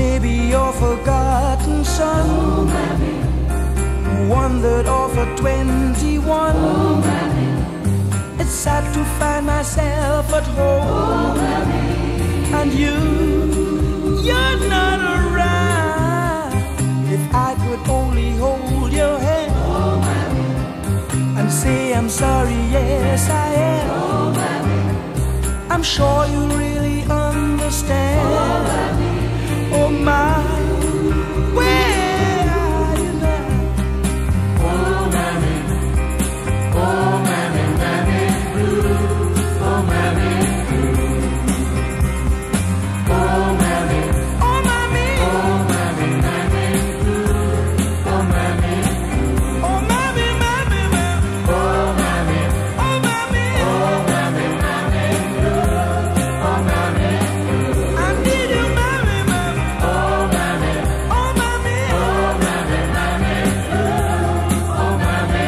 maybe your forgotten son, oh, Mammy. Wandered off at 21. Oh, Mammy. It's sad to find myself at home, oh, Mammy. and you're not around. If I could only hold your hand, oh, Mammy. and say I'm sorry, yes I am, oh, Mammy. I'm sure you really understand. Oh, Mammy. Oh my, where are you now? Oh, Mammy. Oh, Mammy, Mammy Blue. Oh, Mammy Blue. Oh, Mammy. Oh Mammy. Oh, Mammy, Mammy Blue. Oh, Mammy Blue. Oh Mammy, Mammy, Mammy. Oh, Mammy. Oh Mammy. Oh, Mammy, Mammy Blue. Oh, Mammy Blue. I need you, Mammy, Mammy. Oh, Mammy. Oh Mammy. Oh, Mammy, Mammy Blue. Oh, Mammy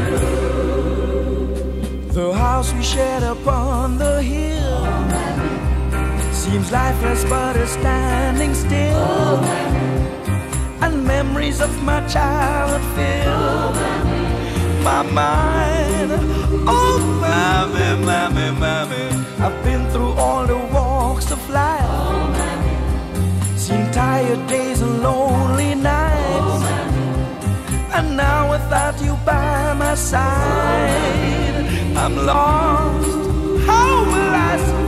Blue. The house we shared upon the hill, Oh, Mammy. seems lifeless but is standing still, Oh, Mammy. and memories of my childhood fill Oh, Mammy. my mind. Oh Mammy, Mammy, Mammy, I've been through all the walks of life, Oh, Mammy. seen tired days and lonely nights, Oh, Mammy. and now without you by my side, I'm lost. How will I